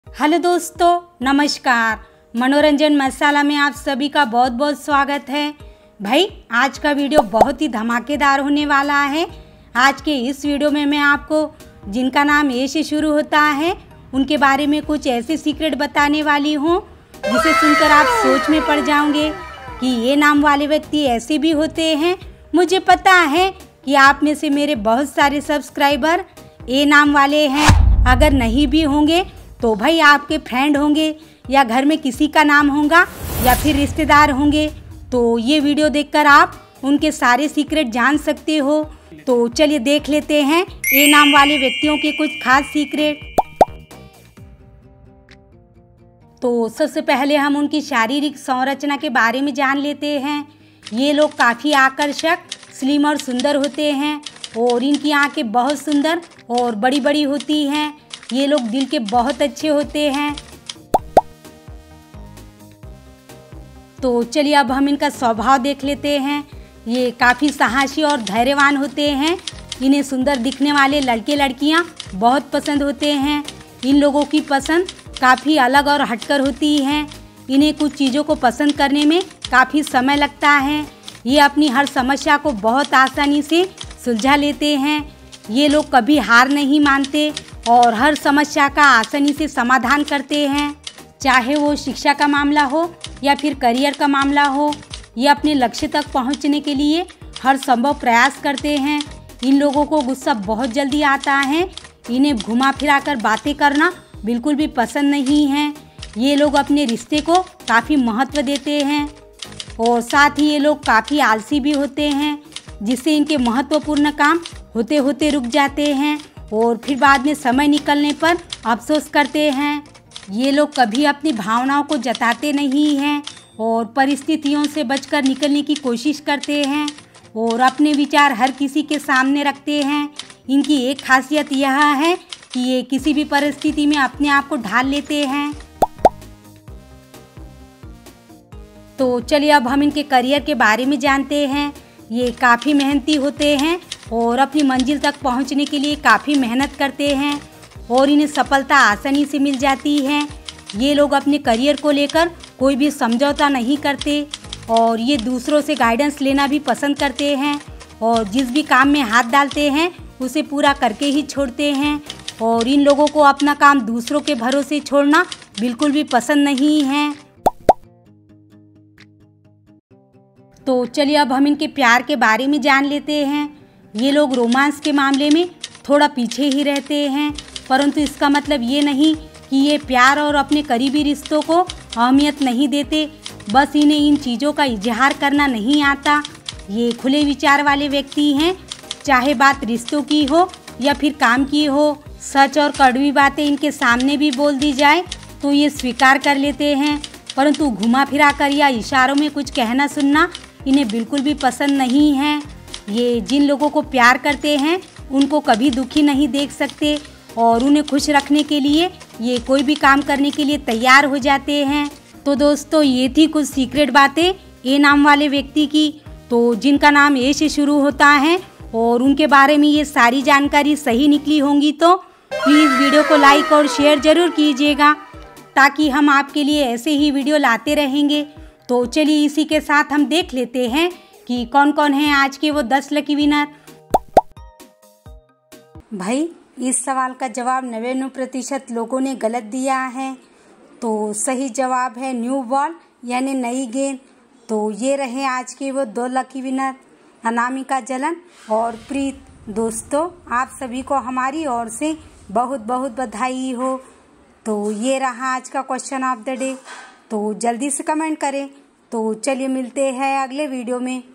Hello दोस्तों, नमस्कार। मनोरंजन मसाला में आप सभी का बहुत बहुत स्वागत है। भाई, आज का वीडियो बहुत ही धमाकेदार होने वाला है। आज के इस वीडियो में मैं आपको जिनका नाम ए से शुरू होता है उनके बारे में कुछ ऐसे सीक्रेट बताने वाली हूँ जिसे सुनकर आप सोच में पड़ जाओगे कि ये नाम वाले व्यक्ति ऐसे भी होते हैं। मुझे पता है कि आप में से मेरे बहुत सारे सब्सक्राइबर ए नाम वाले हैं। अगर नहीं भी होंगे तो भाई आपके फ्रेंड होंगे या घर में किसी का नाम होगा या फिर रिश्तेदार होंगे, तो ये वीडियो देखकर आप उनके सारे सीक्रेट जान सकते हो। तो चलिए देख लेते हैं ए नाम वाले व्यक्तियों के कुछ खास सीक्रेट। तो सबसे पहले हम उनकी शारीरिक संरचना के बारे में जान लेते हैं। ये लोग काफ़ी आकर्षक, स्लिम और सुंदर होते हैं और इनकी आंखें बहुत सुंदर और बड़ी बड़ी होती हैं। ये लोग दिल के बहुत अच्छे होते हैं। तो चलिए अब हम इनका स्वभाव देख लेते हैं। ये काफ़ी साहसी और धैर्यवान होते हैं। इन्हें सुंदर दिखने वाले लड़के लड़कियां बहुत पसंद होते हैं। इन लोगों की पसंद काफ़ी अलग और हटकर होती है। इन्हें कुछ चीज़ों को पसंद करने में काफ़ी समय लगता है। ये अपनी हर समस्या को बहुत आसानी से सुलझा लेते हैं। ये लोग कभी हार नहीं मानते और हर समस्या का आसानी से समाधान करते हैं। चाहे वो शिक्षा का मामला हो या फिर करियर का मामला हो, ये अपने लक्ष्य तक पहुंचने के लिए हर संभव प्रयास करते हैं। इन लोगों को गुस्सा बहुत जल्दी आता है। इन्हें घुमा फिरा कर बातें करना बिल्कुल भी पसंद नहीं है। ये लोग अपने रिश्ते को काफ़ी महत्व देते हैं और साथ ही ये लोग काफ़ी आलसी भी होते हैं, जिससे इनके महत्वपूर्ण काम होते होते रुक जाते हैं और फिर बाद में समय निकलने पर अफसोस करते हैं। ये लोग कभी अपनी भावनाओं को जताते नहीं हैं और परिस्थितियों से बचकर निकलने की कोशिश करते हैं और अपने विचार हर किसी के सामने रखते हैं। इनकी एक खासियत यह है कि ये किसी भी परिस्थिति में अपने आप को ढाल लेते हैं। तो चलिए अब हम इनके करियर के बारे में जानते हैं। ये काफ़ी मेहनती होते हैं और अपनी मंजिल तक पहुंचने के लिए काफ़ी मेहनत करते हैं और इन्हें सफलता आसानी से मिल जाती है। ये लोग अपने करियर को लेकर कोई भी समझौता नहीं करते और ये दूसरों से गाइडेंस लेना भी पसंद करते हैं और जिस भी काम में हाथ डालते हैं उसे पूरा करके ही छोड़ते हैं। और इन लोगों को अपना काम दूसरों के भरोसे छोड़ना बिल्कुल भी पसंद नहीं है। तो चलिए अब हम इनके प्यार के बारे में जान लेते हैं। ये लोग रोमांस के मामले में थोड़ा पीछे ही रहते हैं, परंतु इसका मतलब ये नहीं कि ये प्यार और अपने करीबी रिश्तों को अहमियत नहीं देते। बस इन्हें इन चीज़ों का इजहार करना नहीं आता। ये खुले विचार वाले व्यक्ति हैं, चाहे बात रिश्तों की हो या फिर काम की हो। सच और कड़वी बातें इनके सामने भी बोल दी जाए तो ये स्वीकार कर लेते हैं, परंतु घुमा फिरा कर या इशारों में कुछ कहना सुनना इन्हें बिल्कुल भी पसंद नहीं है। ये जिन लोगों को प्यार करते हैं उनको कभी दुखी नहीं देख सकते और उन्हें खुश रखने के लिए ये कोई भी काम करने के लिए तैयार हो जाते हैं। तो दोस्तों, ये थी कुछ सीक्रेट बातें ए नाम वाले व्यक्ति की। तो जिनका नाम ए से शुरू होता है और उनके बारे में ये सारी जानकारी सही निकली होंगी तो प्लीज़ वीडियो को लाइक और शेयर ज़रूर कीजिएगा, ताकि हम आपके लिए ऐसे ही वीडियो लाते रहेंगे। तो चलिए इसी के साथ हम देख लेते हैं कि कौन कौन हैं आज के वो 10 लकी विनर। भाई, इस सवाल का जवाब 99% लोगों ने गलत दिया है। तो सही जवाब है न्यू बॉल यानी नई गेंद। तो ये रहे आज के वो 2 लकी विनर, अनामिका जलन और प्रीत। दोस्तों, आप सभी को हमारी ओर से बहुत बहुत बधाई हो। तो ये रहा आज का क्वेश्चन ऑफ द डे। तो जल्दी से कमेंट करें। तो चलिए मिलते हैं अगले वीडियो में।